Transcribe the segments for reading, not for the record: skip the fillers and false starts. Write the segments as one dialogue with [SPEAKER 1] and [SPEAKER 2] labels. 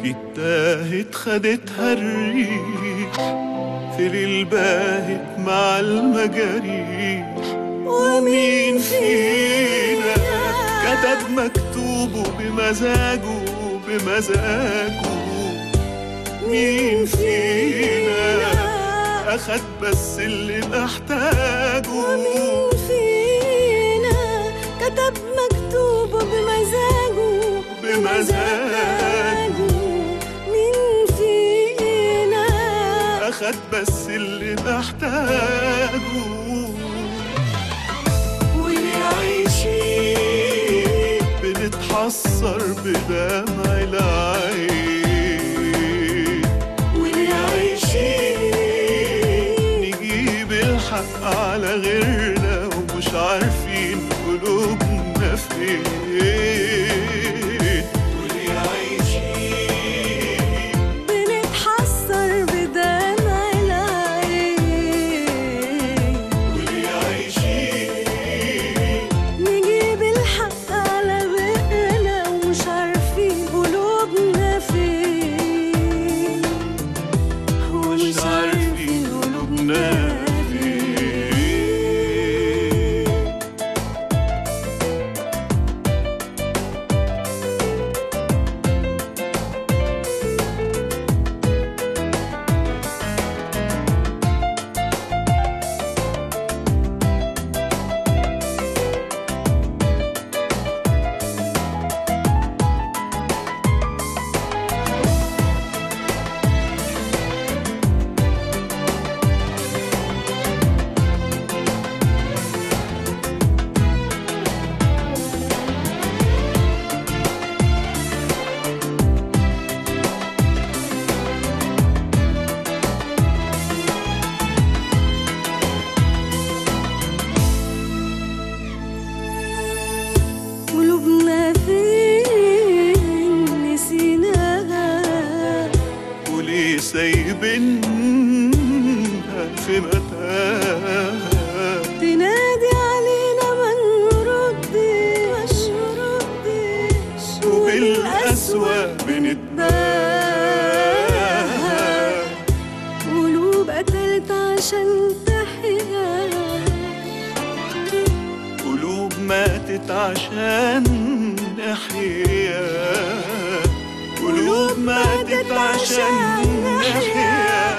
[SPEAKER 1] أكيد تاهت خدتها الريح في ليل باهت مع المجاريح. ومين فينا كتب مكتوبه بمزاجه بمزاجه؟ مين فينا أخد بس اللي محتاجه؟
[SPEAKER 2] ومين فينا كتب مكتوبه بمزاجه
[SPEAKER 1] بمزاجه؟
[SPEAKER 2] مين فينا
[SPEAKER 1] أخد بس اللي محتاجه؟ واللي عايشين بنتحسر بدمع العين، واللي عايشين نجيب الحق على غيرنا ومش عارفين قلوبنا فين. واللي عايشين
[SPEAKER 2] بنتحسر بدمع العين،
[SPEAKER 1] واللي عايشين
[SPEAKER 2] نجيب الحق على غيرنا ومش عارفين قلوبنا فين، ومش عارفين قلوبنا فين. قلوبنا فين نسيناها،
[SPEAKER 1] وليه سايبينها في متاهة؟
[SPEAKER 2] تنادي علينا ما نردش
[SPEAKER 1] وبالقسوة بنتباهى.
[SPEAKER 2] قلوب قتلت عشان تحيا،
[SPEAKER 1] قلوب ماتت عشان نحيا، قلوب ماتت عشان نحيا.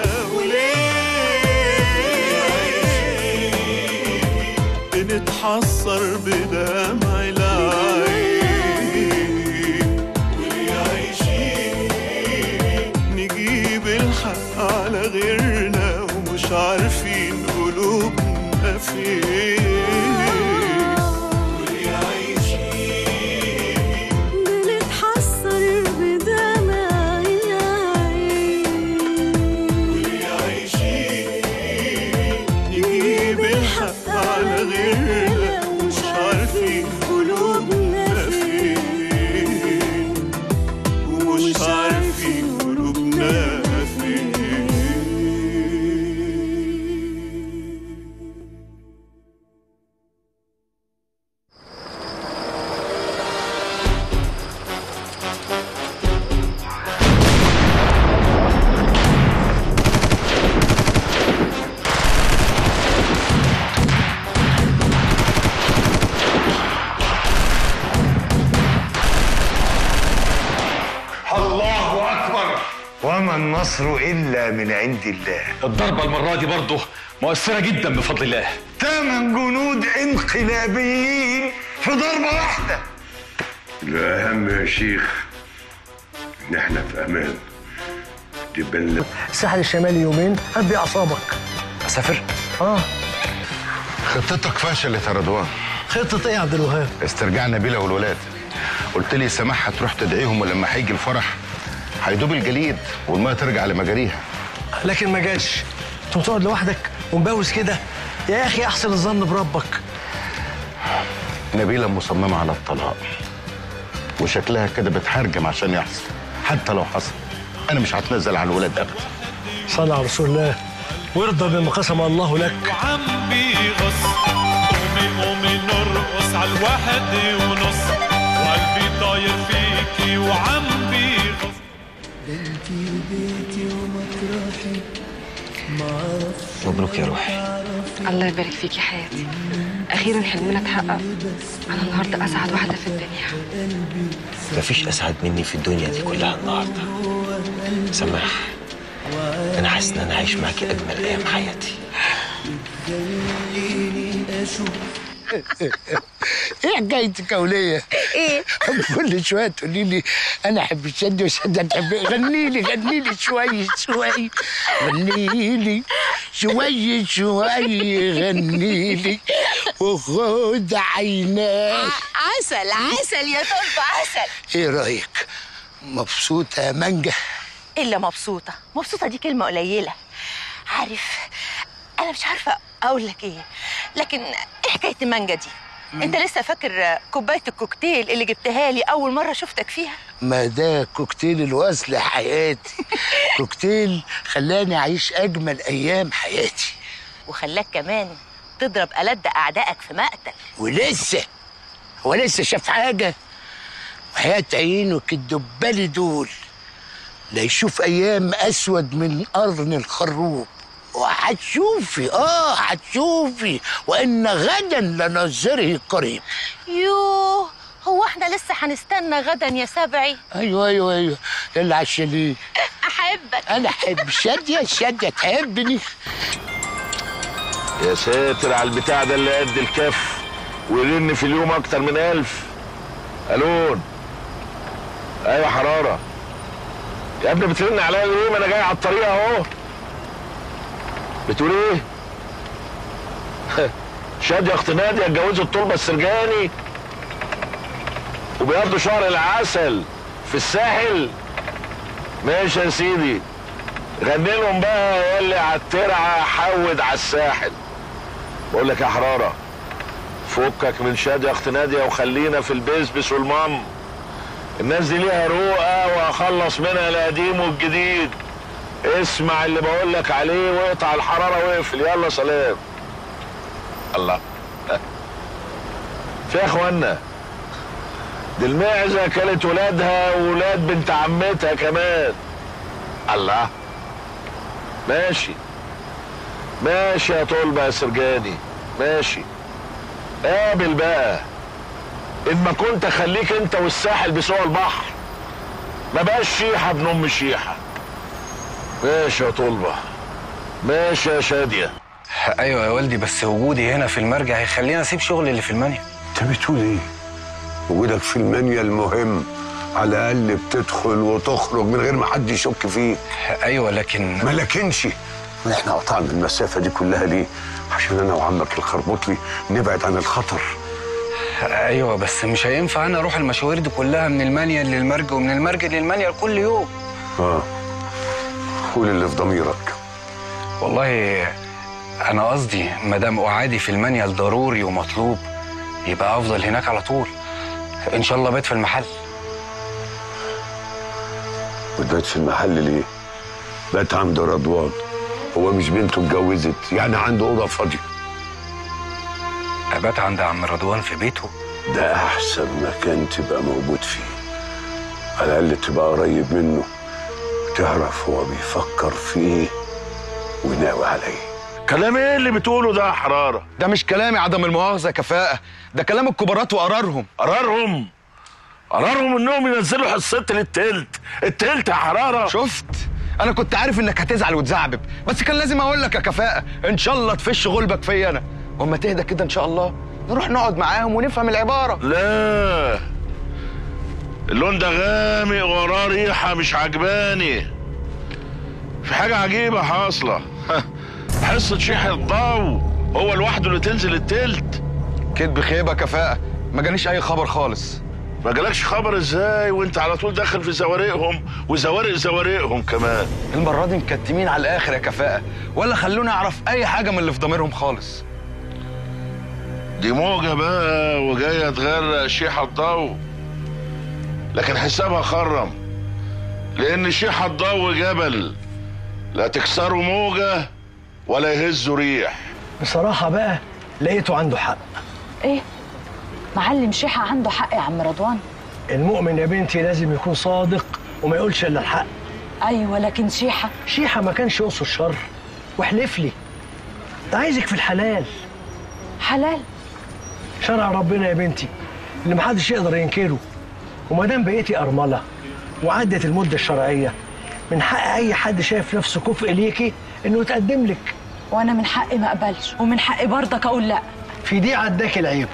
[SPEAKER 1] وليه بنتحسر بدمع العين، واللي عايشين نجيب الحق على غيرنا ومش عارفين قلوبنا فين.
[SPEAKER 2] بنتحسر بدمع العين،
[SPEAKER 1] نجيب الحق على غيرنا ومش عارفين قلوبنا فين، ومش عارفين قلوبنا فين.
[SPEAKER 3] الله أكبر. وما النصر إلا من عند الله.
[SPEAKER 4] الضربة المرة دي برضه مؤثرة جدا بفضل الله.
[SPEAKER 3] 8 جنود انقلابيين في ضربة واحدة.
[SPEAKER 5] الأهم يا شيخ إن إحنا في أمان. تبان
[SPEAKER 6] الساحل الشمالي يومين هدي أعصابك.
[SPEAKER 4] أسافر؟
[SPEAKER 5] خطتك فشلت يا رضوان.
[SPEAKER 6] خطة إيه يا عبد الوهاب؟
[SPEAKER 5] استرجاع نبيلة والولاد. قلت لي سماح هتروح تدعيهم ولما هيجي الفرح هيدوب الجليد والميه ترجع لمجاريها.
[SPEAKER 6] لكن ما جاش. أنت بتقعد لوحدك ومبوس كده؟ يا أخي أحسن الظن بربك.
[SPEAKER 5] نبيلة مصممة على الطلاق وشكلها كده بتحرجم عشان يحصل. حتى لو حصل أنا مش هتنزل على الولاد أبدا.
[SPEAKER 6] صلى على رسول الله وارضى بما قسم الله لك.
[SPEAKER 7] وعم بيغص قومي نرقص على 1:30 وقلبي طاير فيكي وعم بيغص.
[SPEAKER 6] مبروك يا روحي.
[SPEAKER 8] الله يبارك فيك يا حياتي، اخيرا حلمنا اتحقق. انا النهارده اسعد واحده في الدنيا.
[SPEAKER 6] مفيش اسعد مني في الدنيا دي كلها النهارده. سماح، انا حاسس ان انا عايش معاكي اجمل ايام حياتي.
[SPEAKER 9] ايه حكايتك يا وليه؟
[SPEAKER 8] ايه؟
[SPEAKER 9] كل شويه تقولي لي انا احب الشد وشد تحب. غني لي شويه شويه، غني لي شويه غني لي وخد عيناك.
[SPEAKER 8] عسل عسل يا طلبة عسل.
[SPEAKER 9] ايه رايك؟ مبسوطه يا مانجا؟
[SPEAKER 10] إلا مبسوطة دي كلمة قليلة. عارف أنا مش عارفة أقول لك إيه، لكن إيه حكاية المانجا دي؟ أنت لسه فاكر كوباية الكوكتيل اللي جبتها لي أول مرة شفتك فيها؟
[SPEAKER 9] ما ده كوكتيل الوصل يا حياتي. كوكتيل خلاني أعيش أجمل أيام حياتي،
[SPEAKER 10] وخلاك كمان تضرب ألد أعدائك في مقتل.
[SPEAKER 9] ولسه شاف حاجة؟ وحياة عينك الدبالي دول لا يشوف أيام أسود من قرن الخروب. وهتشوفي وإن غدا لنظره قريب.
[SPEAKER 10] يوه، هو احنا لسه هنستنى غدا يا سبعي؟
[SPEAKER 9] أيوه يلا عشان
[SPEAKER 10] أحبك.
[SPEAKER 9] أنا أحب شادية تحبني.
[SPEAKER 11] يا ساتر على البتاع ده اللي قد الكف ويرن في اليوم أكتر من 1000. ألون؟ أيوة حرارة يا ابني. بترن عليا ليه؟ ما أنا جاي على الطريق أهو. بتقول ايه؟ شادية اخت نادية اتجوزت طلبة السرجاني وبيقضوا شهر العسل في الساحل. ماشي يا سيدي، غني لهم بقى يلي على الترعة حود على الساحل. بقول لك يا حرارة، فكك من شادية اخت نادية وخلينا في البسبس والمام. الناس دي ليها روقة واخلص منها القديم والجديد. اسمع اللي بقول لك عليه واقطع الحراره واقفل. يلا سلام. الله في يا اخوانا، دي المعزه كانت ولادها وولاد بنت عمتها كمان. الله ماشي يا طلبه يا سرجاني، ماشي. قابل بقى، ان ما كنت خليك انت والساحل بسوى البحر، ما بقاش شيحه ابن ام شيحه. ماشي يا طلبة، ماشي يا شادية.
[SPEAKER 6] ايوه يا والدي، بس وجودي هنا في المرجع هيخليني اسيب شغلي اللي في المانيا.
[SPEAKER 12] انت بتقول ايه؟ وجودك في المانيا المهم، على الاقل بتدخل وتخرج من غير ما حد يشك فيك.
[SPEAKER 6] ايوه لكن
[SPEAKER 12] ما لكنش. احنا قطعنا المسافه دي كلها ليه؟ عشان انا وعمك الخربوطلي نبعد عن الخطر.
[SPEAKER 6] ايوه بس مش هينفع انا اروح المشاوير دي كلها من المانيا للمرج ومن المرج للمانيا كل يوم.
[SPEAKER 12] قول اللي في ضميرك.
[SPEAKER 6] والله انا قصدي ما دام قعادي في المانيا ضروري ومطلوب، يبقى افضل هناك على طول. ان شاء الله بيت في المحل.
[SPEAKER 12] وبات في المحل ليه؟ بات عند رضوان، هو مش بنته اتجوزت يعني عنده اوضه فاضيه.
[SPEAKER 6] ابات عند عم رضوان في بيته؟
[SPEAKER 12] ده احسن مكان تبقى موجود فيه، على الاقل تبقى قريب منه، تعرف هو بيفكر في ايه وناوي على ايه.
[SPEAKER 11] كلام ايه اللي بتقوله ده يا حرارة؟
[SPEAKER 13] ده مش كلامي عدم المؤاخذة يا كفاءة، ده كلام الكبارات وقرارهم.
[SPEAKER 11] قرارهم انهم ينزلوا حصتي التلت يا حرارة.
[SPEAKER 13] شفت؟ انا كنت عارف انك هتزعل وتزعبب، بس كان لازم اقول لك يا كفاءة، ان شاء الله تفش غلبك فيا انا، واما تهدى كده ان شاء الله نروح نقعد معاهم ونفهم العبارة.
[SPEAKER 11] لا، اللون ده غامق وراه ريحة مش عجباني. في حاجة عجيبة حاصلة. حصة شيح الضو هو لوحده اللي تنزل التلت.
[SPEAKER 13] كدب خيبة كفاءة، ما جانيش أي خبر خالص.
[SPEAKER 11] ما جالكش خبر ازاي وانت على طول داخل في زوارقهم وزوارقهم كمان؟
[SPEAKER 13] المرة دي مكتمين على الآخر يا كفاءة، ولا خلوني أعرف أي حاجة من اللي في ضميرهم خالص.
[SPEAKER 11] دي موجة بقى وجاية تغرق شيح الضو، لكن حسابها خرم، لأن شيح الضو جبل لا تكسره موجة ولا يهزه ريح.
[SPEAKER 6] بصراحة بقى لقيته عنده حق.
[SPEAKER 10] ايه؟ معلم شيحة عنده حق يا عم رضوان؟
[SPEAKER 6] المؤمن يا بنتي لازم يكون صادق وما يقولش إلا الحق.
[SPEAKER 14] ايوه لكن شيحه
[SPEAKER 15] ما كانش يقصد شر، واحلف لي ده عايزك في الحلال.
[SPEAKER 14] حلال؟
[SPEAKER 15] شرع ربنا يا بنتي اللي محدش يقدر ينكره، وما دام بقيتي ارمله وعدت المده الشرعيه من حق اي حد شايف نفسه كفء ليكي انه يتقدم لك.
[SPEAKER 14] وانا من حقي ما اقبلش، ومن حقي برضك اقول لا.
[SPEAKER 15] في دي عداك العيب.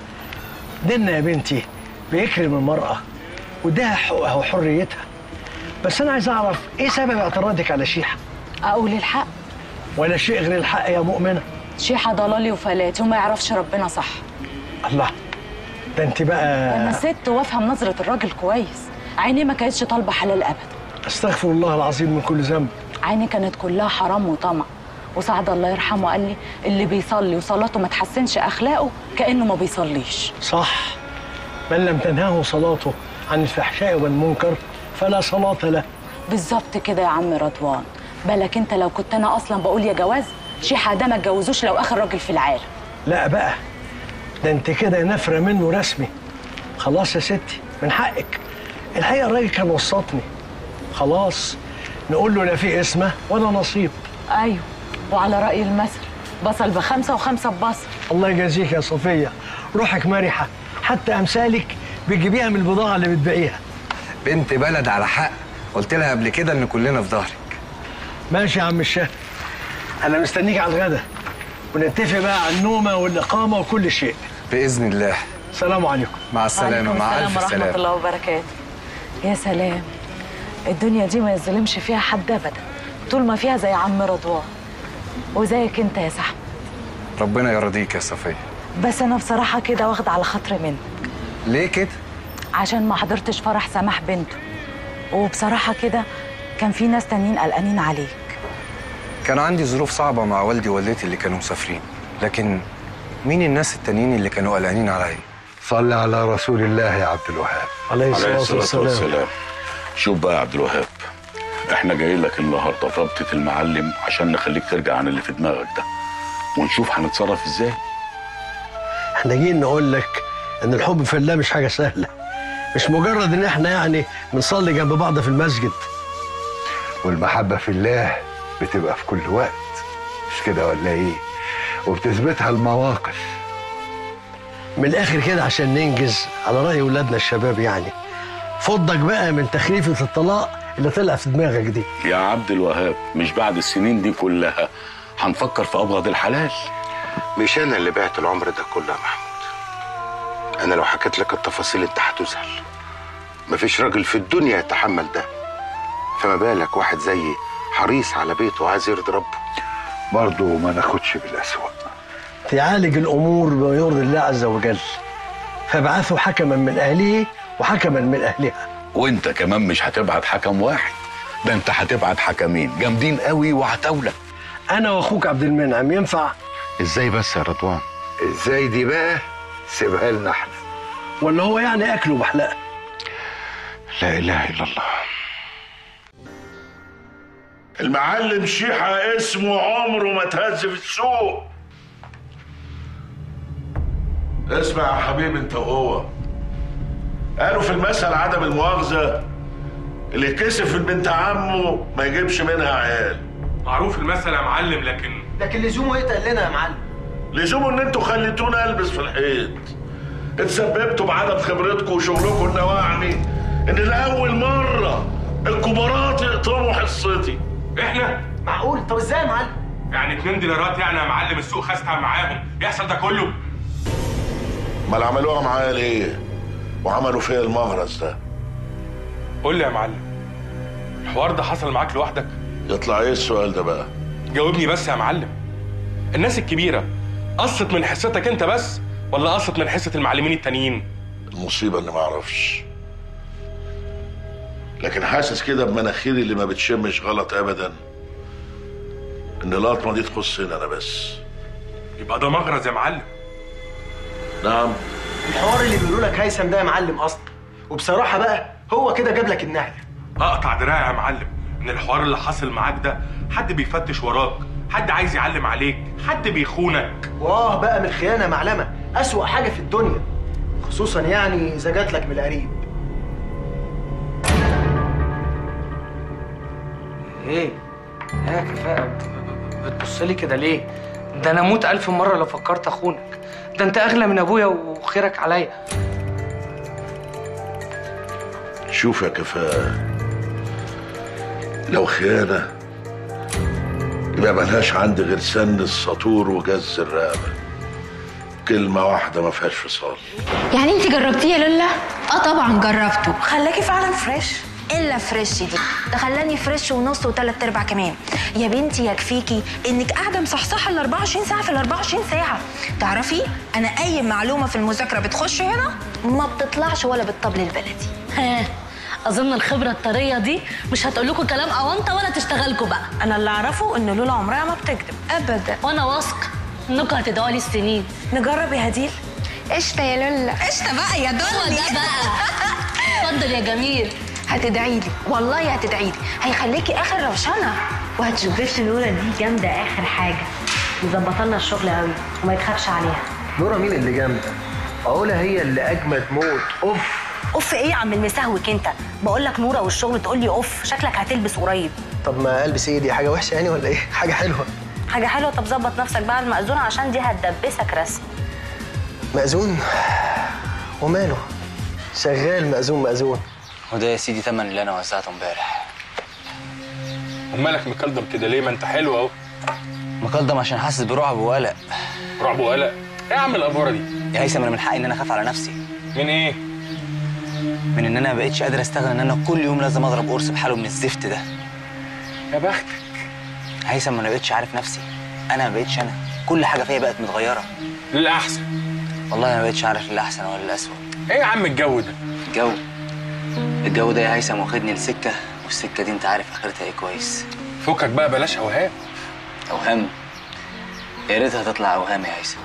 [SPEAKER 15] ديننا يا بنتي بيكرم المراه واداها حقوقها وحريتها، بس انا عايز اعرف ايه سبب اعتراضك على شيحه؟
[SPEAKER 14] اقول الحق
[SPEAKER 15] ولا شيء غير الحق يا مؤمنه؟
[SPEAKER 14] شيحه ضلالي وفلاتي وما يعرفش ربنا صح.
[SPEAKER 15] الله، ده انت بقى.
[SPEAKER 14] انا ست وافهم نظره الراجل كويس، عيني ما كانتش طالبه حلال ابدا.
[SPEAKER 15] استغفر الله العظيم من كل ذنب.
[SPEAKER 14] عيني كانت كلها حرام وطمع، وسعد الله يرحمه قال لي اللي بيصلي وصلاته ما تحسنش اخلاقه كانه ما بيصليش.
[SPEAKER 15] صح، من لم تنهه صلاته عن الفحشاء والمنكر فلا صلاة له.
[SPEAKER 14] بالظبط كده يا عم رضوان. بالك انت لو كنت انا اصلا بقول يا جواز شيحه ده ما اتجوزوش لو اخر راجل في العالم.
[SPEAKER 15] لا بقى، ده انت كده نفره منه رسمي. خلاص يا ستي من حقك. الحقيقه الراجل كان وسطني. خلاص نقول له لا في اسمه ولا نصيب.
[SPEAKER 14] ايوه، وعلى راي المثل بصل ب5 و5 ببصل.
[SPEAKER 15] الله يجازيك يا صفيه، روحك مرحه، حتى امثالك بتجيبيها من البضاعه اللي بتبيعيها.
[SPEAKER 6] بنت بلد على حق، قلت لها قبل كده ان كلنا في ظهرك.
[SPEAKER 15] ماشي يا عم الشاه، انا مستنيك على الغدا ونتفق بقى على النومه والاقامه وكل شيء
[SPEAKER 6] باذن الله.
[SPEAKER 15] السلام عليكم.
[SPEAKER 6] مع السلامه. مع الف سلامه
[SPEAKER 14] ورحمه الله وبركاته. يا سلام، الدنيا دي ما يظلمش فيها حد ابدا طول ما فيها زي عم رضوان وزيك انت يا صاحبي.
[SPEAKER 6] ربنا يرضيك يا صفيه.
[SPEAKER 14] بس انا بصراحه كده واخده على خاطري منك.
[SPEAKER 6] ليه كده؟
[SPEAKER 14] عشان ما حضرتش فرح سماح بنته، وبصراحه كده كان في ناس تانيين قلقانين عليك.
[SPEAKER 6] كان عندي ظروف صعبه مع والدي ووالدتي اللي كانوا مسافرين، لكن مين الناس التانيين اللي كانوا قلقانين عليا؟
[SPEAKER 3] صلي على رسول الله يا عبد الوهاب
[SPEAKER 15] عليه الصلاه والسلام.
[SPEAKER 12] شوف بقى يا عبد الوهاب، احنا جايين لك النهارده في رابطه المعلم عشان نخليك ترجع عن اللي في دماغك ده، ونشوف هنتصرف ازاي.
[SPEAKER 15] احنا جايين نقول لك ان الحب في الله مش حاجه سهله، مش مجرد ان احنا يعني بنصلي جنب بعض في المسجد.
[SPEAKER 3] والمحبه في الله بتبقى في كل وقت، مش كده ولا ايه؟ وبتثبتها المواقف.
[SPEAKER 15] من الاخر كده عشان ننجز على راي ولادنا الشباب، يعني فضك بقى من تخليفه الطلاق اللي طلع في دماغك دي.
[SPEAKER 12] يا عبد الوهاب، مش بعد السنين دي كلها هنفكر في ابغض الحلال؟
[SPEAKER 5] مش انا اللي بعت العمر ده كله يا محمود. انا لو حكيت لك التفاصيل انت هتزعل. مفيش راجل في الدنيا يتحمل ده، فما بالك واحد زيي حريص على بيته وعايز يرضي ربه.
[SPEAKER 3] برضه ما ناخدش بالأسوأ.
[SPEAKER 15] تعالج الامور بما يرضي الله عز وجل، فابعثوا حكما من اهله وحكما من اهلها.
[SPEAKER 12] وانت كمان مش هتبعت حكم واحد، ده انت هتبعت حكمين جامدين قوي وعتاوله.
[SPEAKER 15] انا واخوك عبد المنعم ينفع؟
[SPEAKER 5] ازاي بس يا رضوان؟
[SPEAKER 3] ازاي دي بقى سيبها لنا احنا.
[SPEAKER 15] ولا هو يعني اكله وبحلقه؟
[SPEAKER 5] لا اله الا الله.
[SPEAKER 11] المعلم شيحة اسمه عمره ما تهز في السوق. اسمع يا حبيبي انت وهو، قالوا في المثل عدم المؤاخذة اللي يتكسف من بنت عمه ما يجيبش منها عيال.
[SPEAKER 16] معروف المثل يا معلم، لكن
[SPEAKER 15] لزومه ايه تقل لنا يا معلم؟
[SPEAKER 11] لزومه ان انتوا خليتونا البس في الحيط. اتسببتوا بعدم خبرتكم وشغلكم النواعمي ان لاول مرة الكبارات يقطموا حصتي.
[SPEAKER 16] احنا
[SPEAKER 15] معقول؟ طب ازاي يا معلم؟
[SPEAKER 16] يعني 2 دولارات يعني يا معلم السوق خاستها معاهم يحصل ده كله؟
[SPEAKER 11] امال عملوها معايا ليه؟ وعملوا فيا المهرس ده؟
[SPEAKER 16] قول لي يا معلم، الحوار ده حصل معاك لوحدك؟
[SPEAKER 11] يطلع ايه السؤال ده بقى؟
[SPEAKER 16] جاوبني بس يا معلم. الناس الكبيرة قصت من حصتك انت بس ولا قصت من حصة المعلمين التانيين؟
[SPEAKER 11] المصيبة اني ما اعرفش، لكن حاسس كده بمناخيري اللي ما بتشمش غلط ابدا ان اللقطمة دي تخصني انا بس.
[SPEAKER 16] يبقى ده مغرز يا معلم.
[SPEAKER 11] نعم.
[SPEAKER 17] الحوار اللي بيقولوا لك هيثم ده يا معلم اصلا، وبصراحه بقى هو كده جاب لك النهله.
[SPEAKER 16] اقطع دراعي يا معلم ان الحوار اللي حاصل معاك ده حد بيفتش وراك، حد عايز يعلم عليك، حد بيخونك.
[SPEAKER 17] واه بقى من الخيانه معلمه اسوأ حاجه في الدنيا، خصوصا يعني اذا جات لك من القريب.
[SPEAKER 18] ايه يا كفاءة بتبص لي كده ليه؟ ده انا اموت 1000 مرة لو فكرت اخونك. ده انت اغلى من ابويا وخيرك عليا.
[SPEAKER 11] شوف يا كفاءة، لو خيانة يبقى ملهاش عندي غير سن السطور وجز الرقبة. كلمة واحدة ما فيهاش فصال.
[SPEAKER 19] يعني انت جربتيه يا لولا؟ اه طبعا جربته.
[SPEAKER 10] خلاكي فعلا فريش؟
[SPEAKER 19] الا فريش دي، ده خلاني فريش ونص وثلاث ارباع كمان. يا بنتي يكفيكي انك قاعده مصحصحه ال 24 ساعه في ال 24 ساعه. تعرفي انا اي معلومه في المذاكره بتخش هنا ما بتطلعش ولا بالطبل البلدي.
[SPEAKER 20] ها اظن الخبره الطريه دي مش هتقول لكم كلام اونطه ولا تشتغلكوا بقى.
[SPEAKER 10] انا اللي اعرفه ان لولا عمرها ما بتكذب
[SPEAKER 19] ابدا،
[SPEAKER 20] وانا واثقه انكم هتدعوا لي السنين.
[SPEAKER 10] نجرب يا هديل.
[SPEAKER 19] قشطه يا لولا.
[SPEAKER 10] قشطه بقى يا دولي.
[SPEAKER 20] ده بقى اتفضل يا جميل.
[SPEAKER 19] هتدعي لي والله، هتدعي لي، هيخليكي اخر روشنه.
[SPEAKER 20] وهتشوفي بنت نورة دي جامده اخر حاجه، مظبطه لنا الشغل قوي وما يتخافش عليها.
[SPEAKER 17] نورة مين اللي جامده؟ علا هي اللي اجمد موت.
[SPEAKER 20] اوف ايه يا عم المسهوك انت؟ بقول لك نورة والشغل تقول لي اوف، شكلك هتلبس قريب.
[SPEAKER 17] طب ما البس ايه؟ دي حاجه وحشه يعني ولا ايه؟ حاجه حلوه.
[SPEAKER 20] حاجه حلوه. طب ظبط نفسك بقى على المأذون عشان دي هتدبسك رسمي.
[SPEAKER 17] مأذون؟ وماله؟ شغال مأذون.
[SPEAKER 6] وده يا سيدي تمن اللي انا وزعته امبارح.
[SPEAKER 16] ومالك مكلضم كده ليه؟ ما انت حلو اهو.
[SPEAKER 6] مكلضم عشان حاسس برعب وقلق.
[SPEAKER 16] رعب وقلق؟ ايه يا عم الافوره دي؟
[SPEAKER 6] يا هيثم انا من حقي ان انا اخاف على نفسي.
[SPEAKER 16] من ايه؟
[SPEAKER 6] من ان انا ما بقتش قادر استغنى ان انا كل يوم لازم اضرب قرص بحاله من الزفت ده.
[SPEAKER 16] يا بختك.
[SPEAKER 6] هيثم انا ما بقتش عارف نفسي. انا ما بقتش انا، كل حاجه فيا بقت متغيره
[SPEAKER 16] للاحسن.
[SPEAKER 6] والله انا ما بقتش عارف الاحسن ولا الاسوء.
[SPEAKER 16] ايه يا عم الجو ده؟
[SPEAKER 6] الجو ده يا هيثم واخدني لسكه، والسكه دي انت عارف اخرتها ايه كويس.
[SPEAKER 16] فكك بقى بلاش اوهام.
[SPEAKER 6] اوهام؟ يا ريتها تطلع اوهام يا هيثم.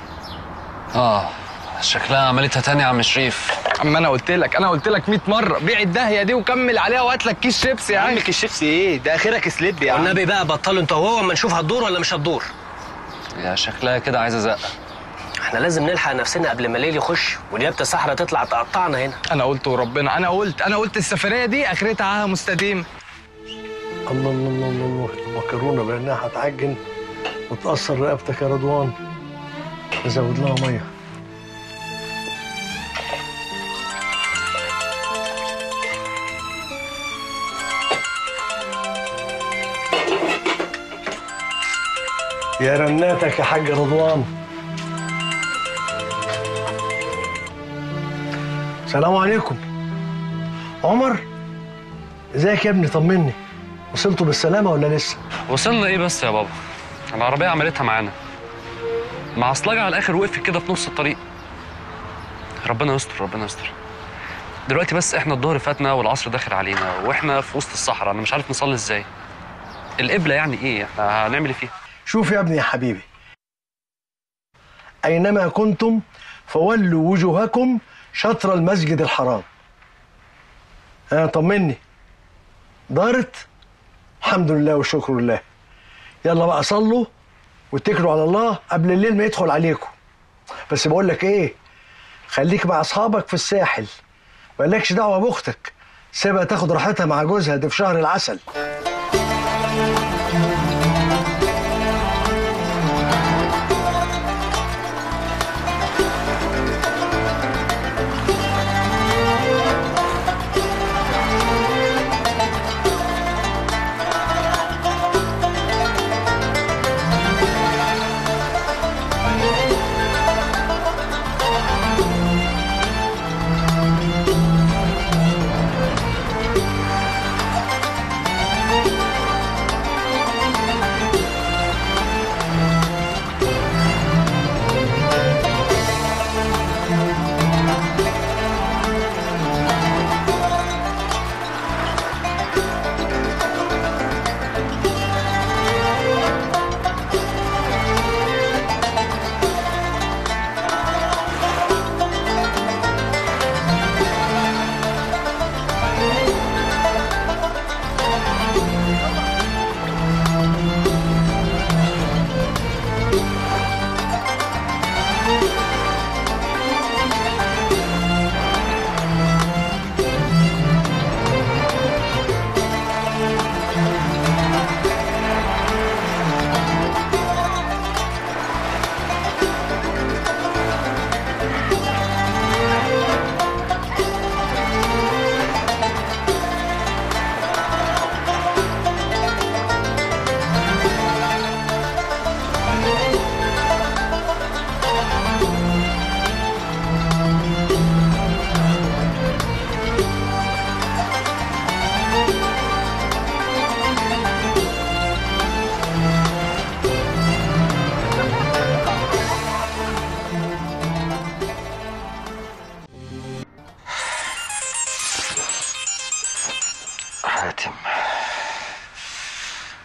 [SPEAKER 21] شكلها عملتها تاني يا عم شريف.
[SPEAKER 13] اما انا قلت لك 100 مره بيع الدهيه دي وكمل عليها وهات لك كيس شيبسي. يا عم كيس شيبسي ايه ده؟ اخرك سليب يا عم.
[SPEAKER 15] والنبي بقى بطلوا انت وهو اما نشوف هتدور ولا مش هتدور.
[SPEAKER 21] يا شكلها كده عايزه زقه.
[SPEAKER 15] احنا لازم نلحق نفسنا قبل ما الليل يخش ونيابه الصحراء تطلع تقطعنا هنا.
[SPEAKER 13] انا قلت وربنا، انا قلت السفريه دي اخرتها عاهه مستديم.
[SPEAKER 15] الله الله الله الله، المكرونه بانها هتعجن وتأثر رقبتك يا رضوان. نزود لها ميه. يا رناتك يا حاج رضوان. السلام عليكم. عمر ازيك يا ابني؟ طمني، وصلتوا بالسلامه ولا لسه؟
[SPEAKER 21] وصلنا ايه بس يا بابا؟ العربيه عملتها معانا، معصلجه على الاخر وقفت كده في نص الطريق. ربنا يستر ربنا يستر. دلوقتي بس احنا الظهر فاتنا والعصر داخل علينا واحنا في وسط الصحراء، انا مش عارف نصلي ازاي. القبله يعني ايه؟ احنا هنعمل ايه فيها؟
[SPEAKER 15] شوف يا ابني يا حبيبي، أينما كنتم فولوا وجوهكم شطر المسجد الحرام. طمني، دارت؟ الحمد لله والشكر لله. يلا بقى صلوا واتكلوا على الله قبل الليل ما يدخل عليكم. بس بقول لك ايه، خليك مع اصحابك في الساحل، مالكش دعوه باختك، سيبها تاخد راحتها مع جوزها، دي في شهر العسل.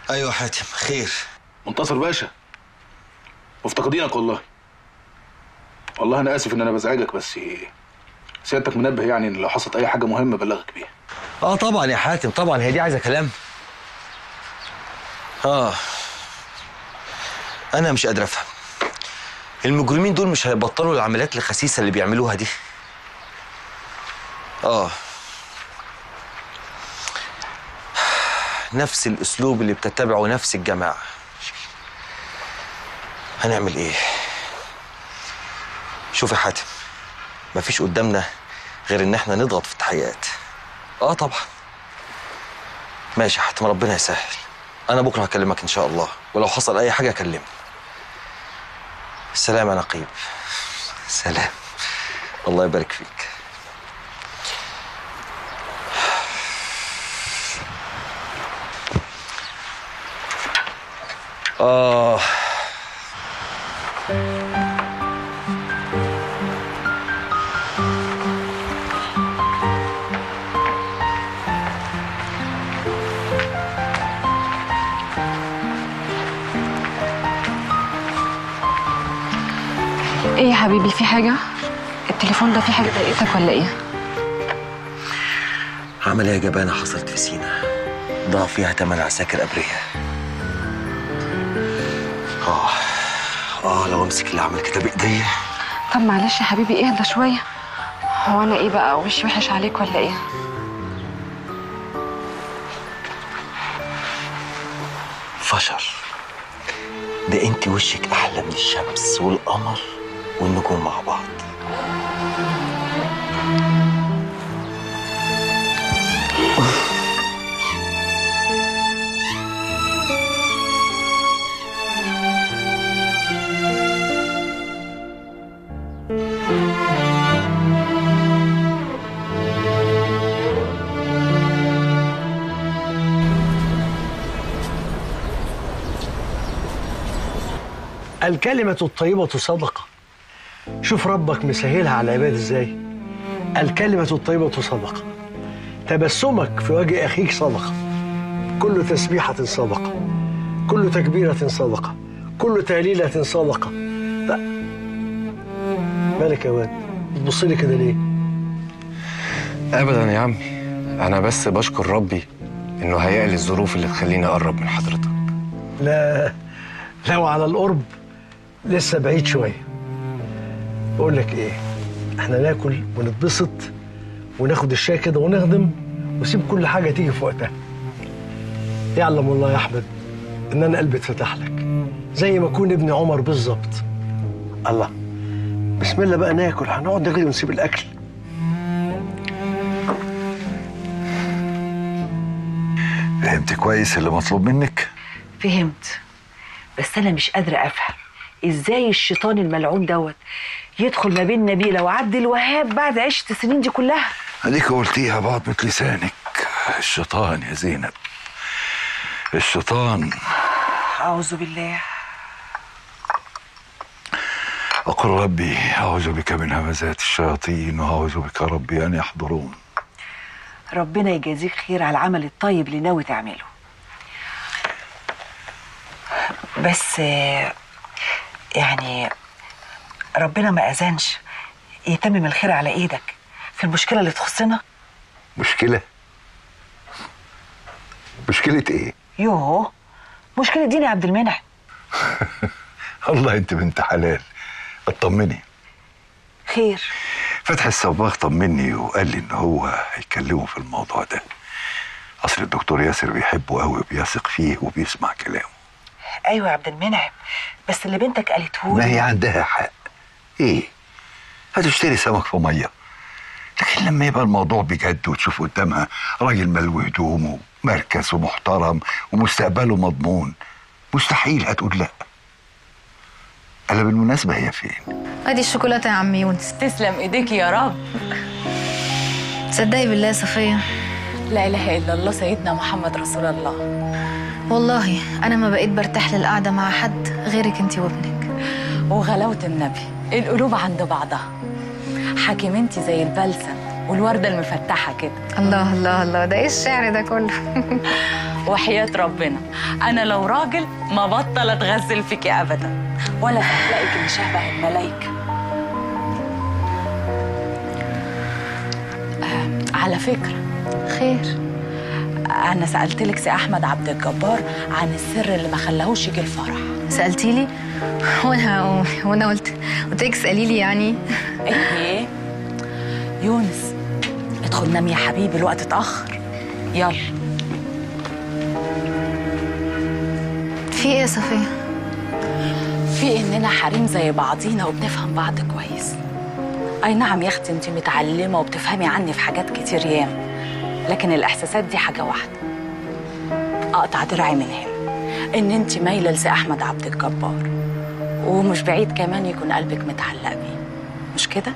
[SPEAKER 2] ايوه حاتم، خير؟
[SPEAKER 22] منتصر باشا، مفتقدينك والله. والله انا اسف ان انا بزعجك، بس سيادتك منبه يعني ان لو حصلت اي حاجه مهمه بلغك بيها.
[SPEAKER 2] طبعا يا حاتم، طبعا. هي دي عايزه كلام؟ انا مش قادر افهم. المجرمين دول مش هيبطلوا العمليات الخسيسه اللي بيعملوها دي. نفس الاسلوب اللي بتتبعه نفس الجماعه. هنعمل ايه؟ شوف يا حاتم، مفيش قدامنا غير ان احنا نضغط في التحقيقات. طبعا. ماشي يا حاتم، ربنا يسهل. انا بكره هكلمك ان شاء الله، ولو حصل اي حاجه كلمني. سلام يا نقيب. سلام. الله يبارك فيك.
[SPEAKER 8] ايه يا حبيبي، في حاجة؟ التليفون ده في حاجة ضايقتك ولا ايه؟
[SPEAKER 2] عملية جبانة حصلت في سينا، ضاع فيها 8 عساكر أبرياء. لو امسك اللي عمل كده بايديا.
[SPEAKER 8] طب معلش يا حبيبي، اهدى شوية. هو انا ايه بقى، وشي وحش عليك ولا ايه؟
[SPEAKER 2] فشل. ده انت وشك احلى من الشمس والقمر والنجوم مع بعض.
[SPEAKER 15] الكلمة الطيبة صدقة. شوف ربك مسهلها على العباد ازاي. الكلمة الطيبة صدقة. تبسمك في وجه أخيك صدقة. كل تسبيحة صدقة. كل تكبيرة صدقة. كل تهليلة صدقة. لا مالك يا واد، بتبص لي كده ليه؟
[SPEAKER 6] ابدا يا عمي، انا بس بشكر ربي انه هيئ لي الظروف اللي تخليني اقرب من حضرتك.
[SPEAKER 15] لا، لو على القرب لسه بعيد شويه. بقول لك ايه، احنا ناكل ونتبسط وناخد الشاي كده ونخدم وسيب كل حاجه تيجي في وقتها. يعلم الله يا احمد ان انا قلبي اتفتح لك زي ما اكون ابن عمر بالظبط. الله، بسم الله بقى ناكل. هنقعد نغلي ونسيب الاكل.
[SPEAKER 3] فهمت كويس اللي مطلوب منك؟
[SPEAKER 14] فهمت، بس انا مش قادره افهم ازاي الشيطان الملعون دوت يدخل ما بين نبيله وعبد الوهاب بعد عشت السنين دي كلها.
[SPEAKER 3] اديك قلتيها بعضمة لسانك. الشيطان يا زينب، الشيطان.
[SPEAKER 14] اعوذ بالله.
[SPEAKER 3] أقول ربي أعوذ بك من همزات الشياطين وأعوذ بك ربي أن يحضرون.
[SPEAKER 14] ربنا يجازيك خير على العمل الطيب اللي ناوي تعمله. بس يعني ربنا ما أذنش يتمم الخير على إيدك في المشكلة اللي تخصنا.
[SPEAKER 3] مشكلة؟ مشكلة إيه؟
[SPEAKER 14] يوه، مشكلة دينا يا عبد المنعم.
[SPEAKER 3] الله، أنت بنت حلال. اطمني.
[SPEAKER 14] خير.
[SPEAKER 3] فتحي الصباغ طمني وقال لي إن هو هيكلمه في الموضوع ده. أصل الدكتور ياسر بيحبه قوي وبيثق فيه وبيسمع كلامه.
[SPEAKER 14] أيوة يا عبد المنعم، بس اللي بنتك قالته
[SPEAKER 3] ما هي عندها حق. إيه؟ هتشتري سمك في مية. لكن لما يبقى الموضوع بجد وتشوف قدامها راجل ملوي هدومه ومركز ومحترم ومستقبله مضمون، مستحيل هتقول لأ. ألا بالمناسبة هي فين؟
[SPEAKER 19] ادي الشوكولاته يا عم يونس.
[SPEAKER 14] تسلم ايديك يا رب.
[SPEAKER 19] تصدقي بالله يا صفيه،
[SPEAKER 14] لا اله الا الله سيدنا محمد رسول الله.
[SPEAKER 19] والله انا ما بقيت برتاح للقعده مع حد غيرك انت وابنك.
[SPEAKER 14] وغلاوه النبي، القلوب عند بعضها. حاكم انت زي البلسم والورده المفتحه كده.
[SPEAKER 19] الله الله الله، ده ايه الشعر ده كله؟
[SPEAKER 10] وحياة ربنا انا لو راجل ما بطل اتغزل فيكي ابدا، ولا تلاقيك اللي شبه الملايكه. على فكره
[SPEAKER 19] خير؟
[SPEAKER 10] انا سالتلك سي احمد عبد الجبار عن السر اللي ما خلاهوش يجي الفرح.
[SPEAKER 19] سالتي لي؟ وانا قلت لك اسالي لي يعني.
[SPEAKER 10] ايه يونس ادخل نام يا حبيبي، الوقت اتاخر. يلا.
[SPEAKER 19] في ايه يا صفيه؟
[SPEAKER 10] في اننا حريم زي بعضينا وبنفهم بعض كويس. اي نعم يا اختي انت متعلمه وبتفهمي عني في حاجات كتير ياما، لكن الاحساسات دي حاجه واحده. اقطع دراعي من هنا ان انت مايله لسي احمد عبد الجبار، ومش بعيد كمان يكون قلبك متعلق بيه، مش كده؟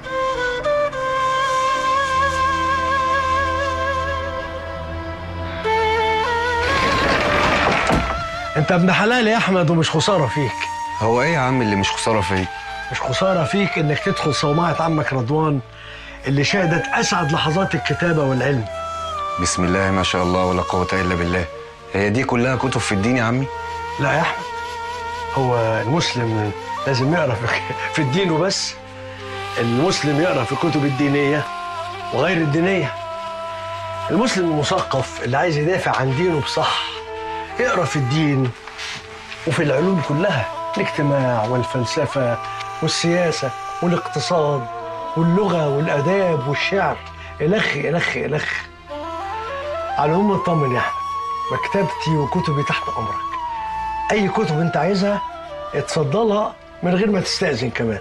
[SPEAKER 15] انت ابن حلال يا احمد ومش خساره فيك.
[SPEAKER 6] هو ايه يا عم اللي مش خساره فيا؟
[SPEAKER 15] مش خساره فيك انك تدخل صومعه عمك رضوان اللي شهدت اسعد لحظات الكتابه والعلم.
[SPEAKER 6] بسم الله ما شاء الله ولا قوه الا بالله. هي دي كلها كتب في الدين يا عمي؟
[SPEAKER 15] لا يا احمد، هو المسلم لازم يقرا في الدين وبس. المسلم يقرا في الكتب الدينيه وغير الدينيه. المسلم المثقف اللي عايز يدافع عن دينه بصح يقرا في الدين وفي العلوم كلها، الاجتماع والفلسفه والسياسه والاقتصاد واللغه والاداب والشعر، الخ الخ الخ. على العموم اطمن يا احمد، مكتبتي وكتبي تحت امرك. اي كتب انت عايزها اتفضلها من غير ما تستأذن كمان.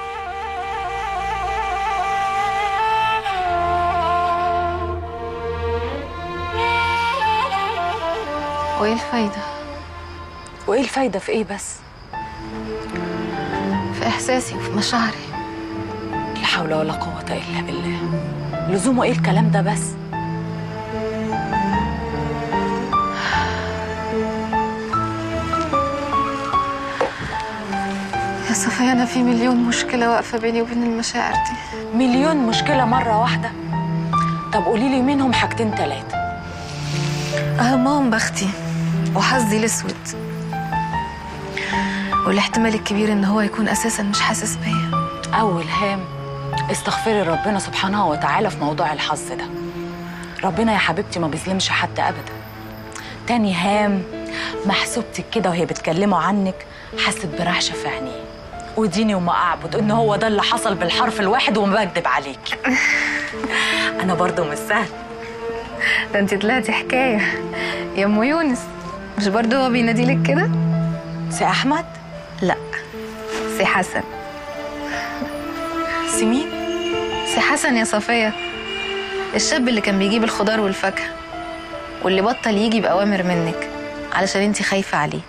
[SPEAKER 19] وايه الفايده؟
[SPEAKER 10] وايه الفايده في ايه بس؟
[SPEAKER 19] في احساسي وفي مشاعري.
[SPEAKER 10] لا حول ولا قوه الا بالله. لزومه ايه الكلام ده بس؟
[SPEAKER 19] يا صفية أنا في مليون مشكلة واقفة بيني وبين المشاعر دي.
[SPEAKER 10] مليون مشكلة مرة واحدة؟ طب قولي لي منهم حاجتين تلاتة.
[SPEAKER 19] أهمهم بختي وحظي الأسود، والاحتمال الكبير إن هو يكون أساساً مش حاسس بيا.
[SPEAKER 10] أول هام استغفري ربنا سبحانه وتعالى في موضوع الحظ ده. ربنا يا حبيبتي ما بيظلمش حد أبدا. تاني هام محسوبتك كده وهي بتكلمه عنك حست برعشة في عينيه، وديني وما أعبد إن هو ده اللي حصل بالحرف الواحد وما بكدب عليكي. أنا برضه مش سهل.
[SPEAKER 19] ده انت طلعتي حكاية يا أم يونس. مش برضه هو بيناديلك كده؟
[SPEAKER 10] سي أحمد؟
[SPEAKER 19] لا، سي حسن.
[SPEAKER 10] سي مين؟
[SPEAKER 19] سي حسن يا صفية، الشاب اللي كان بيجيب الخضار والفاكهة واللي بطل يجي بأوامر منك علشان انت خايفة عليه.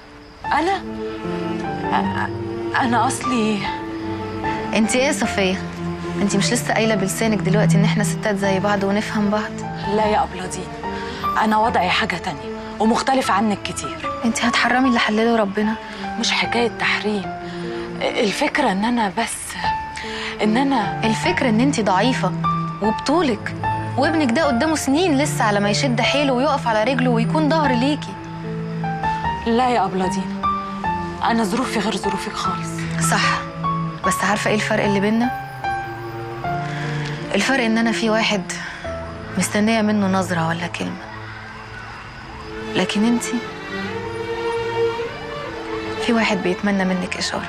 [SPEAKER 10] أنا أصلي
[SPEAKER 19] انت ايه يا صفية؟ انت مش لسه قايلة بلسانك دلوقتي ان احنا ستات زي بعض ونفهم بعض؟
[SPEAKER 10] لا يا أبلة دي، أنا وضعي حاجة تانية ومختلفة عنك كتير.
[SPEAKER 19] انت هتحرمي اللي حلله ربنا؟
[SPEAKER 10] مش حكاية تحريم، الفكرة ان انا
[SPEAKER 19] الفكرة ان انت ضعيفة وبطولك، وابنك ده قدامه سنين لسه على ما يشد حيله ويقف على رجله ويكون ظهر ليكي.
[SPEAKER 10] لا يا أبلة دينا، أنا ظروفي غير ظروفك خالص.
[SPEAKER 19] صح، بس عارفة ايه الفرق اللي بينا؟ الفرق ان انا في واحد مستنية منه نظرة ولا كلمة، لكن انتي في واحد بيتمنى منك إشارة.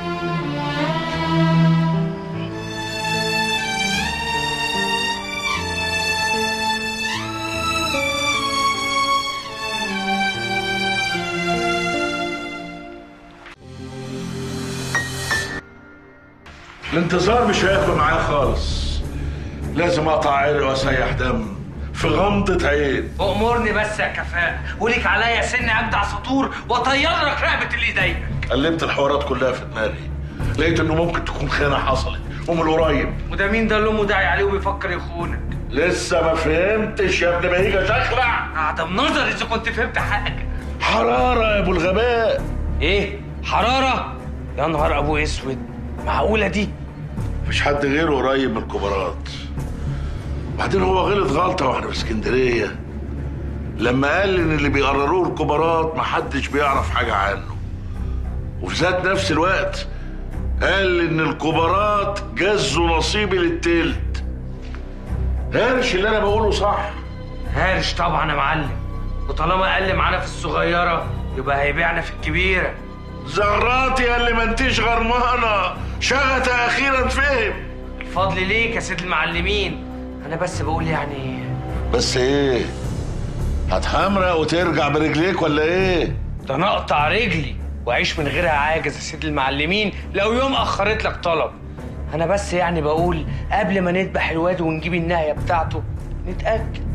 [SPEAKER 11] الانتظار مش هياكل معايا خالص. لازم اقطع عرق واسيح دم في غمضة عين.
[SPEAKER 18] أمرني بس يا كفاءة، وليك عليا سن أجدع سطور وأطير لك رقبة اللي يضايقك.
[SPEAKER 11] قلبت الحوارات كلها في دماغي، لقيت انه ممكن تكون خيانة حصلت ومن قريب.
[SPEAKER 18] وده مين ده اللي أمه داعي عليه وبيفكر يخونك؟
[SPEAKER 11] لسه ما فهمتش يا ابن بهيجة شخلع.
[SPEAKER 18] عدم نظر إذا كنت فهمت حقك.
[SPEAKER 11] حرارة يا ابو الغباء.
[SPEAKER 18] إيه؟ حرارة؟ يا نهار أبو أسود، معقولة دي؟
[SPEAKER 11] مفيش حد غيره قريب من الكبارات. بعدين هو غلط غلطة واحنا في اسكندرية، لما قال ان اللي بيقرروه الكبارات محدش بيعرف حاجه عنه، وفي ذات نفس الوقت قال ان الكبارات جزوا نصيبي للتلت. هارش اللي انا بقوله صح؟
[SPEAKER 18] هارش طبعا يا معلم، وطالما قال معانا في الصغيره يبقى هيبيعنا في الكبيره.
[SPEAKER 11] زغراتي يا اللي ما انتيش غرمانه، شغت اخيرا فهم.
[SPEAKER 18] الفضل ليك يا سيد المعلمين، انا بس بقول يعني.
[SPEAKER 11] بس ايه؟ هتحمرق وترجع برجليك ولا ايه؟
[SPEAKER 18] ده انا اقطع رجلي واعيش من غيرها عاجز يا سيد المعلمين لو يوم اخرت لك طلب. انا بس يعني بقول قبل ما نذبح الواد ونجيب النهايه بتاعته نتاكد.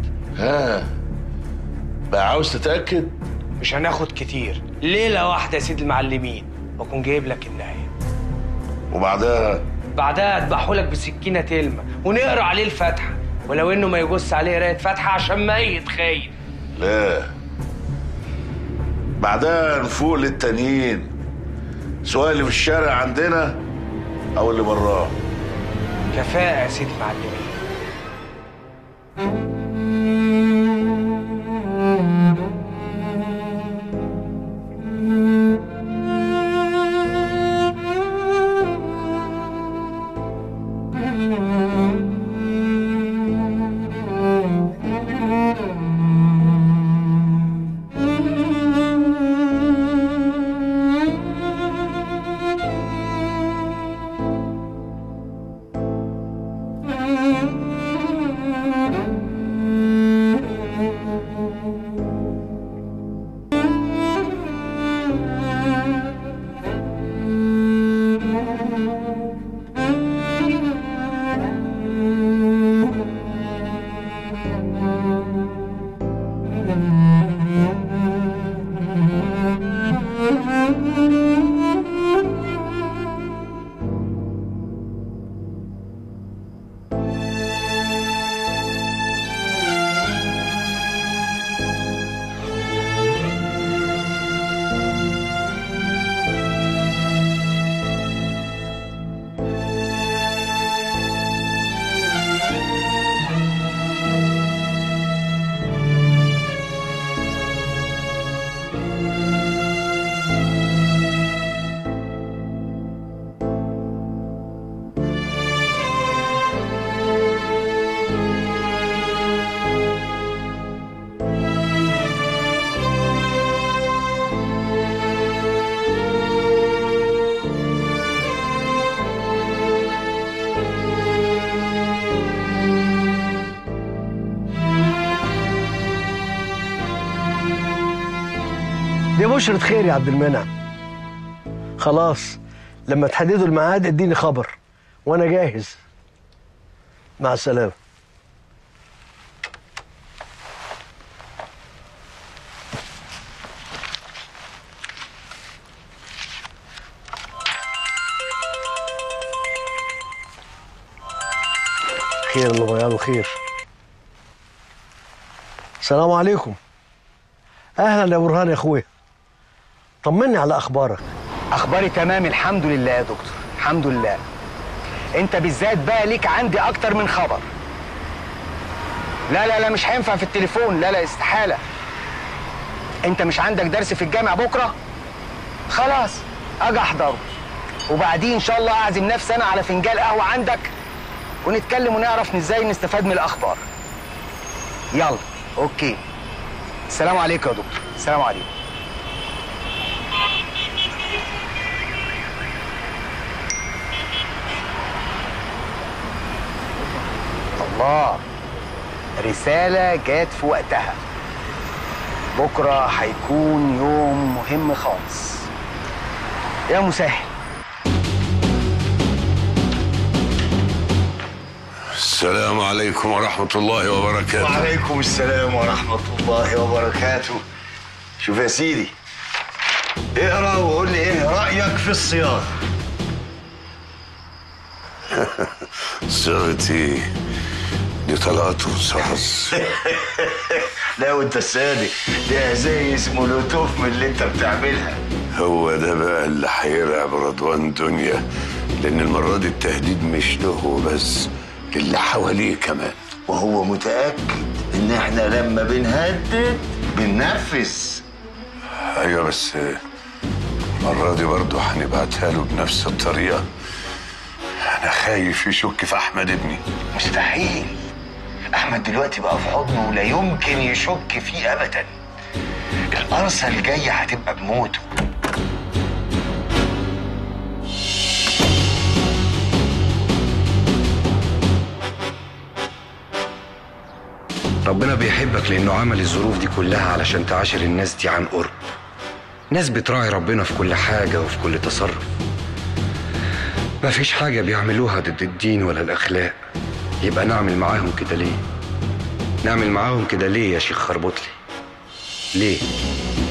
[SPEAKER 11] بقى عاوز تتاكد؟
[SPEAKER 18] مش هناخد كتير، ليله واحده يا سيد المعلمين واكون جايب لك النهايه. بعدها اذبحه لك بسكينه تلمه ونقرا عليه الفاتحه، ولو انه ما يجوز عليه قرايه فاتحه عشان ميت خاين.
[SPEAKER 11] لا، بعدها نفوق للتانيين، سواء اللي في الشارع عندنا او اللي براه.
[SPEAKER 18] كفاءه يا سيد المعلمين.
[SPEAKER 15] دي بشرة خير يا عبد المنعم. خلاص لما تحددوا الميعاد اديني خبر وانا جاهز. مع السلامة. خير الله بياضه خير. السلام عليكم. اهلا يا برهان يا اخويا، طمني على اخبارك.
[SPEAKER 13] اخباري تمام الحمد لله يا دكتور، الحمد لله. انت بالذات بقى ليك عندي اكتر من خبر. لا لا لا مش هينفع في التليفون، لا لا استحالة. انت مش عندك درس في الجامع بكرة؟ خلاص اجي احضره، وبعدين ان شاء الله اعزم نفسي انا على فنجان قهوة عندك ونتكلم ونعرف ازاي نستفاد من الاخبار. يلا اوكي، السلام عليكم يا دكتور. السلام عليكم. الله، رسالة جات في وقتها. بكرة هيكون يوم مهم خالص. يا مسهل.
[SPEAKER 12] السلام عليكم ورحمة الله وبركاته.
[SPEAKER 3] وعليكم السلام ورحمة الله وبركاته. شوف يا سيدي، اقرا وقول لي ايه رأيك في الصياغة.
[SPEAKER 12] صيغتي دي طلعت رصاص.
[SPEAKER 3] لا وانت الصادق، دي ازايز مولوتوف من اللي انت بتعملها.
[SPEAKER 12] هو ده بقى اللي هيرعب رضوان دنيا، لان المرة دي التهديد مش له بس، للي حواليه كمان.
[SPEAKER 3] وهو متأكد ان احنا لما بنهدد
[SPEAKER 5] بننفذ.
[SPEAKER 12] ايوه بس المره دي برضه هنبعتها له بنفس الطريقه. انا خايف يشك في احمد ابني.
[SPEAKER 9] مستحيل. احمد دلوقتي بقى في حضنه ولا يمكن يشك فيه ابدا. القرصه الجايه هتبقى بموته.
[SPEAKER 6] ربنا بيحبك لأنه عمل الظروف دي كلها علشان تعاشر الناس دي عن قرب. ناس بتراعي ربنا في كل حاجة وفي كل تصرف. مفيش حاجة بيعملوها ضد الدين ولا الأخلاق. يبقى نعمل معاهم كده ليه؟ نعمل معاهم كده ليه يا شيخ خربطلي؟ ليه؟